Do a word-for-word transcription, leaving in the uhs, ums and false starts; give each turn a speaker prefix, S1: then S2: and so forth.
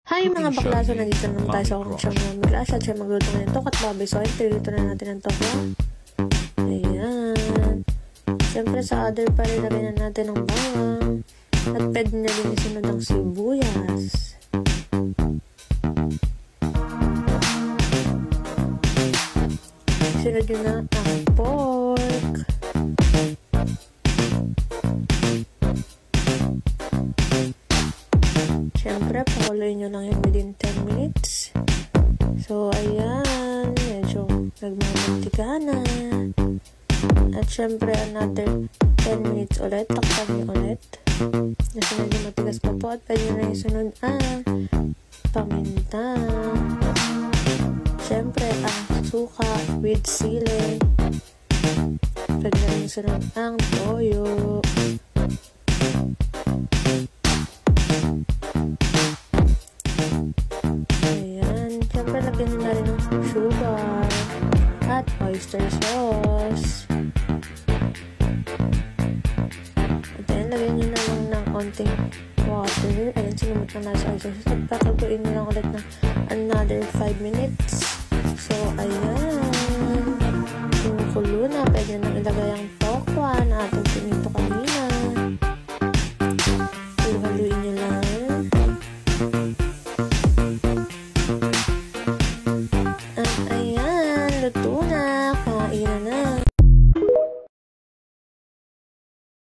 S1: Hi mga bakla, so nandito naman tayo sa akong siyang mga Gracia at siya magluto ngayon ng tokwa't baboy. So ayun, tilito na natin ang tokwa. Ayan. Siyempre sa other pa rin lagyan na natin ng bawang. At pwede na din isunod ang sibuyas. Sunod yun na ang pork. Siyempre, pakuloy nyo lang yun within ten minutes. So, ayan. Medyo nagmamantika na. At siyempre, another ten minutes ulit. Takpan nyo ulit. Kasi medyo matigas pa po. At pwede na isunod ang paminta. Siyempre, ang suka with sili. Pwede na isunod ang toyo. Lagyan nyo na rin ng sugar at oyster sauce. At then, lagyan nyo na lang ng konting water. Ayan, sinumot na nasa oyster sauce. At pakaluin nyo lang ulit ng another five minutes. So, ayan. Kumukulo na. Pwede nang ilagay ang tokwa na ating pinito kanina. Haluin nyo lang.